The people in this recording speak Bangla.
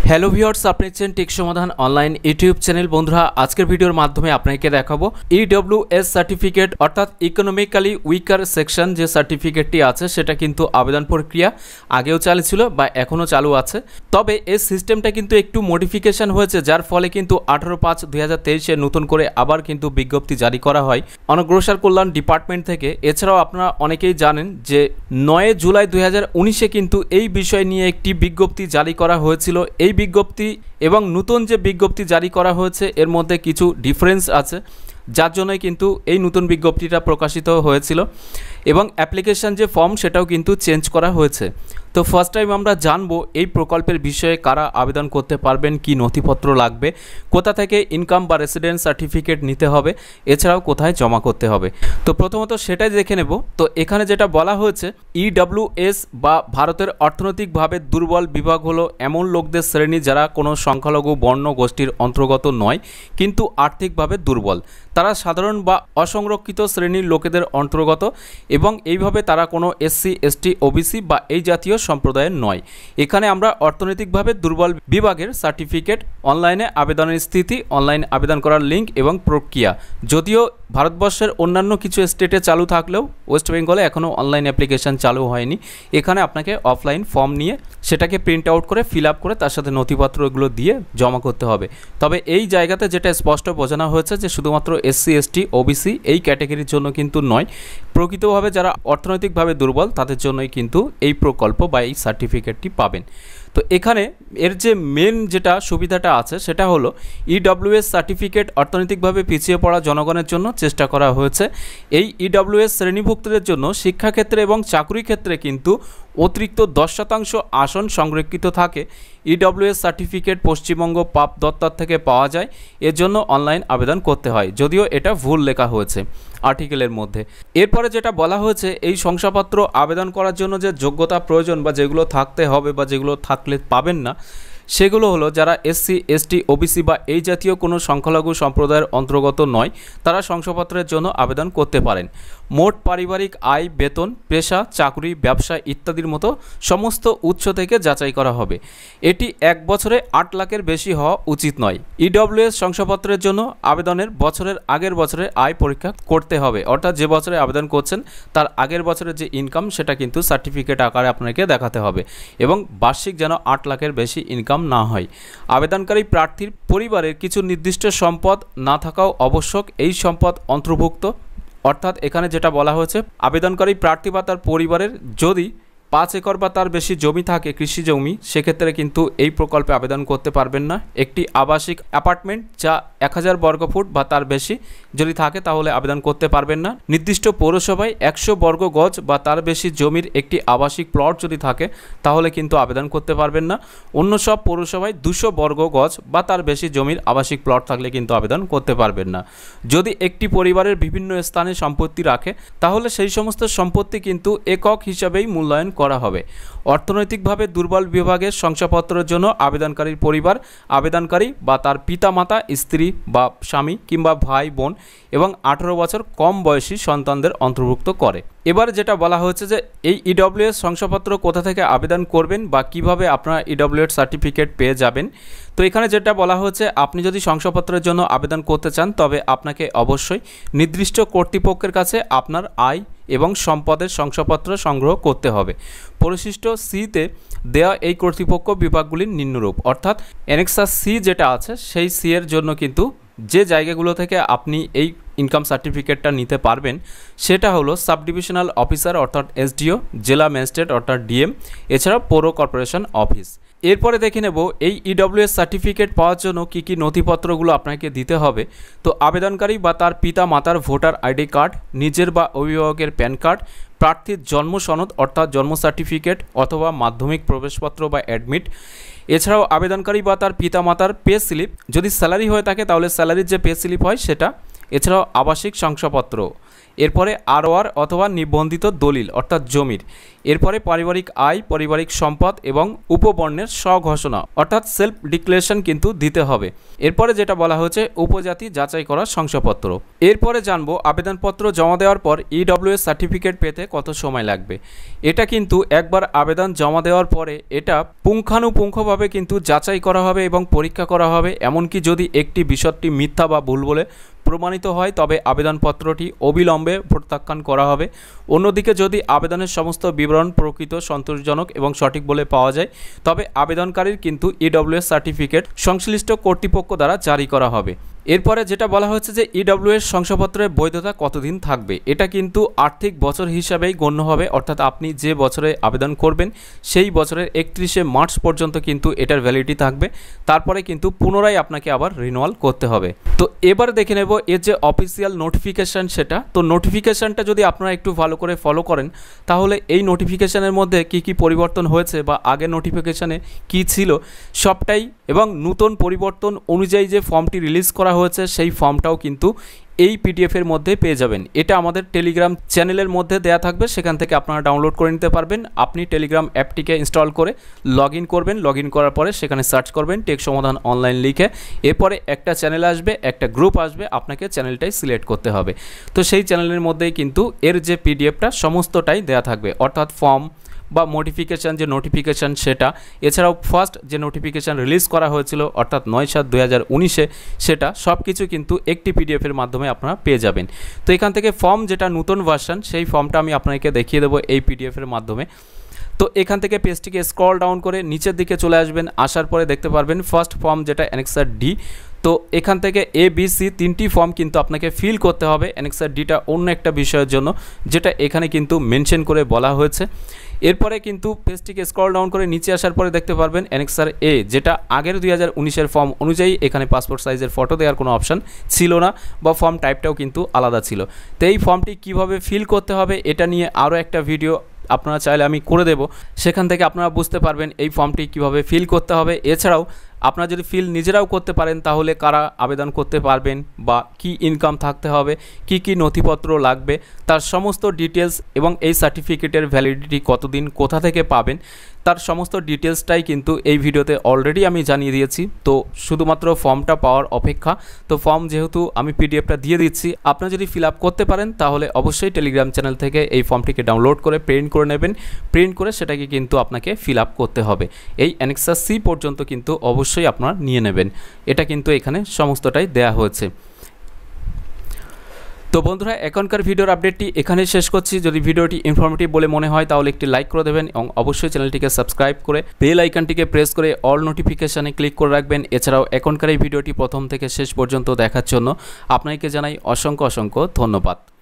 হ্যালো ভিউয়ার্স, আপনি দেখছেন টেক সমাধান অনলাইন ইউটিউব চ্যানেল। বন্ধুরা, আজকের ভিডিওর মাধ্যমে আপনাকে দেখাবো EWS সার্টিফিকেট অর্থাৎ ইকোনমিক্যালি উইকার সেকশন যে সার্টিফিকেটটি আছে সেটা কিন্তু আবেদন প্রক্রিয়া আগেও চালু ছিল বা এখনও চালু আছে। তবে এই সিস্টেমটা কিন্তু একটু মডিফিকেশন হয়েছে, যার ফলে কিন্তু 18/5/2023 নতুন করে আবার কিন্তু বিজ্ঞপ্তি জারি করা হয় অনগ্রসর কল্যাণ ডিপার্টমেন্ট থেকে। এছাড়াও আপনারা অনেকেই জানেন যে 9 জুলাই 2019 কিন্তু এই বিষয় নিয়ে একটি বিজ্ঞপ্তি জারি করা হয়েছিল। এই বিজ্ঞপ্তি এবং নতুন যে বিজ্ঞপ্তি জারি করা হয়েছে এর মধ্যে কিছু ডিফারেন্স আছে, যার জন্যই কিন্তু এই নতুন বিজ্ঞপ্তিটা প্রকাশিত হয়েছিল এবং অ্যাপ্লিকেশন যে ফর্ম সেটাও কিন্তু চেঞ্জ করা হয়েছে। তো ফার্স্ট টাইম আমরা জানবো এই প্রকল্পের বিষয়ে কারা আবেদন করতে পারবেন, কি নথিপত্র লাগবে, কোথা থেকে ইনকাম বা রেসিডেন্স সার্টিফিকেট নিতে হবে, এছাড়াও কোথায় জমা করতে হবে। তো প্রথমত সেটাই দেখে নেব। তো এখানে যেটা বলা হয়েছে, EWS বা ভারতের অর্থনৈতিকভাবে দুর্বল বিভাগ হলো এমন লোকদের শ্রেণী যারা কোনো সংখ্যালঘু বর্ণ গোষ্ঠীর অন্তর্গত নয় কিন্তু আর্থিকভাবে দুর্বল। তারা সাধারণ বা অসংরক্ষিত শ্রেণীর লোকেদের অন্তর্গত এবং এইভাবে তারা কোনো SC ST OBC বা এই জাতীয় সম্প্রদায়ের নয়। এখানে আমরা অর্থনৈতিকভাবে দুর্বল বিভাগের সার্টিফিকেট, অনলাইনে আবেদনের স্থিতি, অনলাইন আবেদন করার লিঙ্ক এবং প্রক্রিয়া। যদিও ভারতবর্ষের অন্যান্য কিছু স্টেটে চালু থাকলেও ওয়েস্ট বেঙ্গলে এখনও অনলাইন অ্যাপ্লিকেশান চালু হয়নি। এখানে আপনাকে অফলাইন ফর্ম নিয়ে সেটাকে প্রিন্ট আউট করে ফিল আপ করে তার সাথে নথিপত্রগুলো দিয়ে জমা করতে হবে। তবে এই জায়গাতে যেটা স্পষ্ট বোঝানো হয়েছে যে শুধুমাত্র SC ST OBC এই ক্যাটাগরির জন্য কিন্তু নয়, প্রকৃতভাবে যারা অর্থনৈতিকভাবে দুর্বল তাদের জন্যই কিন্তু এই প্রকল্প বা এই সার্টিফিকেটটি পাবেন। তো এখানে এর যে মেন যেটা সুবিধাটা আছে সেটা হলো EWS সার্টিফিকেট অর্থনৈতিকভাবে পিছিয়ে পড়া জনগণের জন্য চেষ্টা করা হয়েছে। এই EWS শ্রেণীভুক্তদের জন্য শিক্ষাক্ষেত্রে এবং চাকরি ক্ষেত্রে কিন্তু অতিরিক্ত 10% আসন সংরক্ষিত থাকে। EWS সার্টিফিকেট পশ্চিমবঙ্গ পাপ দপ্তর থেকে পাওয়া যায়, এর জন্য অনলাইন আবেদন করতে হয়, যদিও এটা ভুল লেখা হয়েছে আর্টিকেলের মধ্যে। এরপরে যেটা বলা হয়েছে, এই শংসাপত্র আবেদন করার জন্য যে যোগ্যতা প্রয়োজন বা যেগুলো থাকতে হবে বা যেগুলো থাকলে পাবেন না সেগুলো হলো যারা SC ST OBC বা এই জাতীয় কোনো সংখ্যালঘু সম্প্রদায়ের অন্তর্গত নয় তারা শংসাপত্রের জন্য আবেদন করতে পারেন। মোট পারিবারিক আয়, বেতন, পেশা, চাকরি, ব্যবসা ইত্যাদির মতো সমস্ত উৎস থেকে যাচাই করা হবে। এটি 1 বছরে 8 লাখের বেশি হওয়া উচিত নয়। EWS শংসাপত্রের জন্য আবেদনের বছরের আগের বছরের আয় পরীক্ষা করতে হবে, অর্থাৎ যে বছরে আবেদন করছেন তার আগের বছরের যে ইনকাম সেটা কিন্তু সার্টিফিকেট আকারে আপনাকে দেখাতে হবে এবং বার্ষিক যেন 8 লাখের বেশি ইনকাম না হয়। আবেদনকারী প্রার্থীর পরিবারের কিছু নির্দিষ্ট সম্পদ না থাকাও আবশ্যক। এই সম্পদ অন্তর্ভুক্ত, অর্থাৎ এখানে যেটা বলা হয়েছে, আবেদনকারী প্রার্থী বা তার পরিবারের যদি 5 একর বা তার বেশি জমি থাকে, কৃষি জমি, সেক্ষেত্রে কিন্তু এই প্রকল্পে আবেদন করতে পারবেন না। একটি আবাসিক অ্যাপার্টমেন্ট যা 1000 বর্গফুট বা তার বেশি যদি থাকে তাহলে আবেদন করতে পারবেন না। নির্দিষ্ট পৌরসভায় 100 বর্গ গজ বা তার বেশি জমির একটি আবাসিক প্লট যদি থাকে তাহলে কিন্তু আবেদন করতে পারবেন না। অন্য সব পৌরসভায় 200 বর্গ গজ বা তার বেশি জমির আবাসিক প্লট থাকলে কিন্তু আবেদন করতে পারবেন না। যদি একটি পরিবারের বিভিন্ন স্থানে সম্পত্তি রাখে তাহলে সেই সমস্ত সম্পত্তি কিন্তু একক হিসাবেই মূল্যায়ন করা হবে। অর্থনৈতিকভাবে দুর্বল বিভাগের শংসাপত্রের জন্য আবেদনকারীর পরিবার আবেদনকারী বা তার পিতামাতা, স্ত্রী বা স্বামী কিংবা ভাই বোন এবং 18 বছর কম বয়সী সন্তানদের অন্তর্ভুক্ত করে। এবার যেটা বলা হয়েছে যে এই EWS শংসাপত্র কোথা থেকে আবেদন করবেন বা কিভাবে আপনারা EWS সার্টিফিকেট পেয়ে যাবেন। তো এখানে যেটা বলা হয়েছে, আপনি যদি শংসাপত্রের জন্য আবেদন করতে চান তবে আপনাকে অবশ্যই নির্দিষ্ট কর্তৃপক্ষের কাছে আপনার আয় এবং সম্পদের শংসাপত্র সংগ্রহ করতে হবে। পরিশিষ্ট সিতে দেওয়া এই কর্তৃপক্ষ বিভাগগুলির নিম্নরূপ, অর্থাৎ অ্যানেক্সাস সি যেটা আছে সেই সি এর জন্য কিন্তু যে জায়গাগুলো থেকে আপনি এই ইনকাম সার্টিফিকেটটা নিতে পারবেন সেটা হলো সাব ডিভিশনাল অফিসার অর্থাৎ SDO, জেলা ম্যাজিস্ট্রেট অর্থাৎ DM, এছাড়া পৌর কর্পোরেশন অফিস। এরপরে দেখে নেব এই EWS সার্টিফিকেট পাওয়ার জন্য কী কী নথিপত্রগুলো আপনাকে দিতে হবে। তো আবেদনকারী বা তার পিতা মাতার ভোটার ID কার্ড, নিজের বা অভিভাবকের প্যান কার্ড, প্রার্থীর জন্ম সনদ অর্থাৎ জন্ম সার্টিফিকেট অথবা মাধ্যমিক প্রবেশপত্র বা অ্যাডমিট, এছাড়াও আবেদনকারী বা তার পিতা মাতার পে স্লিপ, যদি স্যালারি হয়ে থাকে তাহলে স্যালারির যে পে স্লিপ হয় সেটা, এছাড়াও আবাসিক শংসাপত্র, এরপরে আরওআর অথবা নিবন্ধিত দলিল অর্থাৎ জমির, এরপরে পারিবারিক আয়, পারিবারিক সম্পদ এবং উপবর্ণের স্বঘোষণা অর্থাৎ সেলফ ডিক্লারেশন কিন্তু দিতে হবে। এরপরে যেটা বলা হয়েছে উপজাতি যাচাই করা শংসাপত্র। এরপরে জানবো আবেদনপত্র জমা দেওয়ার পর EWS সার্টিফিকেট পেতে কত সময় লাগবে। এটা কিন্তু একবার আবেদন জমা দেওয়ার পরে এটা পুঙ্খানুপুঙ্খভাবে কিন্তু যাচাই করা হবে এবং পরীক্ষা করা হবে। এমনকি যদি একটি বিষয়টি মিথ্যা বা ভুল বলে প্রমাণিত হয় তবে আবেদনপত্রটি অবিলম্বে প্রত্যাখ্যান করা হবে। অন্যদিকে যদি আবেদনের সমস্ত বিবরণ প্রকৃত, সন্তোষজনক এবং সঠিক বলে পাওয়া যায় তবে আবেদনকারীর কিন্তু EWS সার্টিফিকেট সংশ্লিষ্ট কর্তৃপক্ষ দ্বারা জারি করা হবে। এরপরে যেটা বলা হয়েছে যে EWS শংসাপত্রের বৈধতা কতদিন থাকবে। এটা কিন্তু আর্থিক বছর হিসাবেই গণ্য হবে, অর্থাৎ আপনি যে বছরে আবেদন করবেন সেই বছরের 31শে মার্চ পর্যন্ত কিন্তু এটার ভ্যালিডিটি থাকবে। তারপরে কিন্তু পুনরায় আপনাকে আবার রিনিউয়াল করতে হবে। তো এবার দেখে নেব এর যে অফিসিয়াল নোটিফিকেশান সেটা। তো নোটিফিকেশানটা যদি আপনারা একটু ভালো করে ফলো করেন তাহলে এই নোটিফিকেশানের মধ্যে কি কি পরিবর্তন হয়েছে বা আগের নোটিফিকেশানে কি ছিল সবটাই, এবং নতুন পরিবর্তন অনুযায়ী যে ফর্মটি রিলিজ করা হয়েছে সেই ফর্মটাও কিন্তু এই পিডিএফের মধ্যে পেয়ে যাবেন। এটা আমাদের টেলিগ্রাম চ্যানেলের মধ্যে দেয়া থাকবে, সেখান থেকে আপনারা ডাউনলোড করে নিতে পারবেন। আপনি টেলিগ্রাম অ্যাপটিকে ইনস্টল করে লগ ইন করবেন। লগ ইন করার পরে সেখানে সার্চ করবেন টেক সমাধান অনলাইন লিখে, এরপরে একটা চ্যানেল আসবে, একটা গ্রুপ আসবে, আপনাকে চ্যানেলটাই সিলেক্ট করতে হবে। তো সেই চ্যানেলের মধ্যেই কিন্তু এর যে পিডিএফটা সমস্তটাই দেয়া থাকবে, অর্থাৎ ফর্ম বা মডিফিকেশান যে নোটিফিকেশান সেটা, এছাড়াও ফার্স্ট যে নোটিফিকেশান রিলিজ করা হয়েছিল অর্থাৎ 9/7/2019 সেটা সব কিছু কিন্তু একটি পিডিএফের মাধ্যমে আপনারা পেয়ে যাবেন। তো এখান থেকে ফর্ম যেটা নতুন ভার্সন সেই ফর্মটা আমি আপনাকে দেখিয়ে দেবো এই পিডিএফের মাধ্যমে। তো এখান থেকে পেজটিকে স্ক্রল ডাউন করে নিচের দিকে চলে আসবেন, আসার পরে দেখতে পারবেন ফার্স্ট ফর্ম যেটা অ্যানেক্সার ডি। তো এখান থেকে ABC তিনটি ফর্ম কিন্তু আপনাকে ফিল করতে হবে। অ্যানেক্সার ডিটা অন্য একটা বিষয়ের জন্য যেটা এখানে কিন্তু মেনশন করে বলা হয়েছে। এরপরে কিন্তু পেজটিকে স্ক্রল ডাউন করে নিচে আসার পরে দেখতে পারবেন অ্যানেক্সার A, যেটা আগের 2019-এর ফর্ম অনুযায়ী এখানে পাসপোর্ট সাইজের ফটো দেওয়ার কোনো অপশান ছিল না বা ফর্ম টাইপটাও কিন্তু আলাদা ছিল। তো এই ফর্মটি কীভাবে ফিল করতে হবে এটা নিয়ে আরও একটা ভিডিও আপনারা চাইলে আমি করে দেব, সেখান থেকে আপনারা বুঝতে পারবেন এই ফর্মটি কিভাবে ফিল করতে হবে। এছাড়াও আপনারা যদি ফিল নিজেরাও করতে পারেন তাহলে কারা আবেদন করতে পারবেন বা কি ইনকাম থাকতে হবে, কি কি নথিপত্র লাগবে তার সমস্ত ডিটেলস, এবং এই সার্টিফিকেটের ভ্যালিডিটি কতদিন, কোথা থেকে পাবেন তার সমস্ত ডিটেলসটাই কিন্তু এই ভিডিওতে অলরেডি আমি জানিয়ে দিয়েছি। তো শুধুমাত্র ফর্মটা পাওয়ার অপেক্ষা। তো ফর্ম যেহেতু আমি পিডিএফটা দিয়ে দিচ্ছি, আপনারা যদি ফিল আপ করতে পারেন তাহলে অবশ্যই টেলিগ্রাম চ্যানেল থেকে এই ফর্মটিকে ডাউনলোড করে প্রিন্ট করে নেবেন। প্রিন্ট করে সেটাকে কিন্তু আপনাকে ফিল আপ করতে হবে। এই অ্যানেক্সার C পর্যন্ত কিন্তু অবশ্যই আপনারা নিয়ে নেবেন। এটা কিন্তু এখানে সমস্তটাই দেয়া হয়েছে। তো বন্ধুরা এখনকার ভিডিওর আপডেটটি এখানেই শেষ করছি। যদি ভিডিওটি ইনফরমেটিভ বলে মনে হয় তাহলে একটি লাইক করে দেবেন এবং অবশ্যই চ্যানেলটিকে সাবস্ক্রাইব করে বেল আইকনটিকে প্রেস করে অল নোটিফিকেশানে ক্লিক করে রাখবেন। এছাড়াও এখনকার এই ভিডিওটি প্রথম থেকে শেষ পর্যন্ত দেখার জন্য আপনাকে জানাই অসংখ্য ধন্যবাদ।